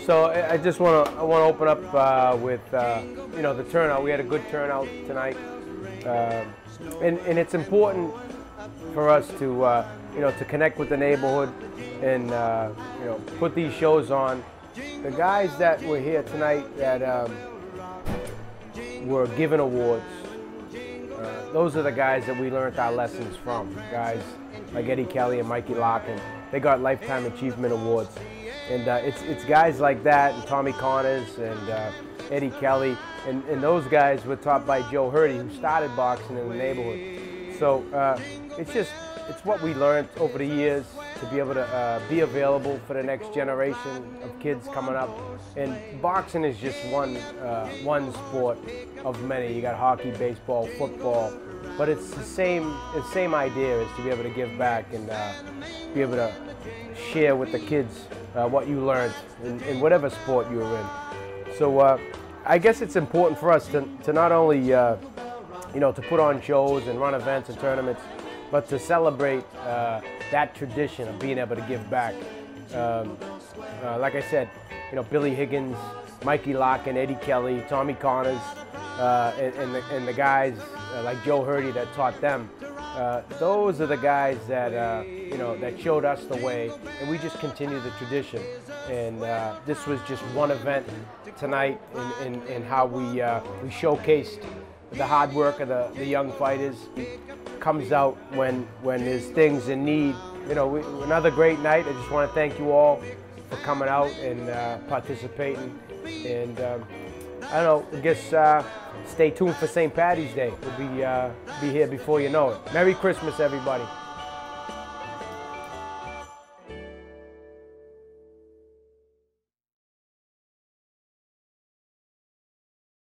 So I just want to open up with you know, the turnout. We had a good turnout tonight, and it's important for us to you know, to connect with the neighborhood and you know, put these shows on. The guys that were here tonight that were given awards, those are the guys that we learned our lessons from. Guys like Eddie Kelly and Mikey Larkin, they got Lifetime Achievement Awards. And it's guys like that, and Tommy Connors and Eddie Kelly, and those guys were taught by Joe Hurdy, who started boxing in the neighborhood. So it's what we learned over the years to be able to be available for the next generation of kids coming up. And boxing is just one sport of many. You got hockey, baseball, football, but it's the same idea, is to be able to give back and be able to share with the kids what you learned in whatever sport you were in. So I guess it's important for us to not only you know, to put on shows and run events and tournaments, but to celebrate that tradition of being able to give back. Like I said, you know, Billy Higgins, Mikey Larkin, Eddie Kelly, Tommy Connors, and the guys like Joe Hurdy that taught them. Those are the guys that you know, that showed us the way, and we just continue the tradition. And this was just one event tonight in how we showcased the hard work of the young fighters. Comes out when there's things in need. You know, another great night. I just want to thank you all for coming out and participating. And I don't know, I guess stay tuned for St. Paddy's Day. We'll be here before you know it. Merry Christmas, everybody.